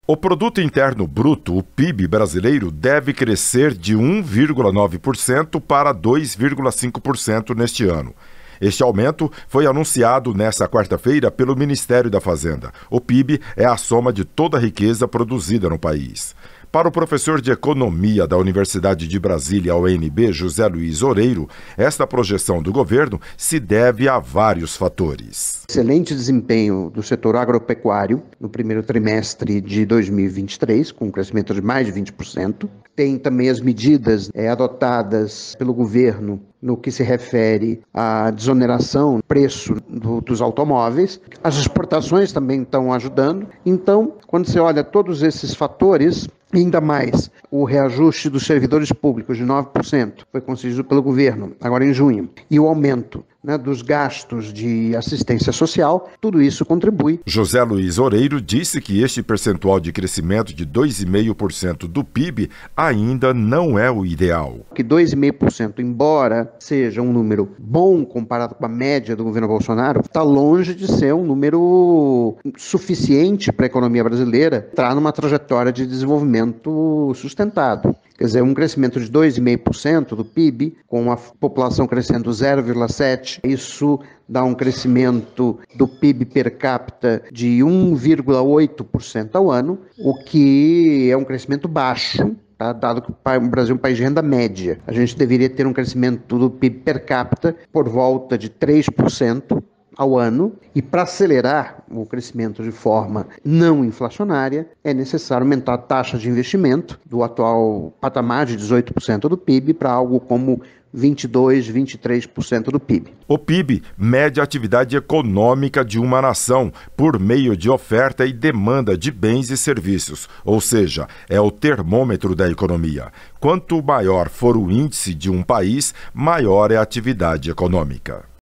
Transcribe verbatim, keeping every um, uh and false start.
O Produto Interno Bruto, o P I B brasileiro, deve crescer de um vírgula nove por cento para dois vírgula cinco por cento neste ano. Este aumento foi anunciado nesta quarta-feira pelo Ministério da Fazenda. O P I B é a soma de toda a riqueza produzida no país. Para o professor de Economia da Universidade de Brasília, U N B, José Luiz Oreiro, esta projeção do governo se deve a vários fatores. Excelente desempenho do setor agropecuário no primeiro trimestre de dois mil e vinte e três, com um crescimento de mais de vinte por cento. Tem também as medidas é, adotadas pelo governo no que se refere à desoneração do preço do, dos automóveis. As exportações também estão ajudando. Então, quando você olha todos esses fatores, ainda mais o reajuste dos servidores públicos de nove por cento foi concedido pelo governo, agora em junho, e o aumento né, dos gastos de assistência social, tudo isso contribui. José Luiz Oreiro disse que este percentual de crescimento de dois vírgula cinco por cento do P I B ainda não é o ideal. Que dois vírgula cinco por cento, embora seja um número bom comparado com a média do governo Bolsonaro, está longe de ser um número suficiente para a economia brasileira entrar numa trajetória de desenvolvimento sustentado. Quer dizer, um crescimento de dois vírgula cinco por cento do P I B, com a população crescendo zero vírgula sete por cento, isso dá um crescimento do P I B per capita de um vírgula oito por cento ao ano, o que é um crescimento baixo, tá? Dado que o Brasil é um país de renda média. A gente deveria ter um crescimento do P I B per capita por volta de três por cento ao ano, e para acelerar o crescimento de forma não inflacionária, é necessário aumentar a taxa de investimento do atual patamar de dezoito por cento do P I B para algo como vinte e dois, vinte e três por cento do P I B. O P I B mede a atividade econômica de uma nação por meio de oferta e demanda de bens e serviços, ou seja, é o termômetro da economia. Quanto maior for o índice de um país, maior é a atividade econômica.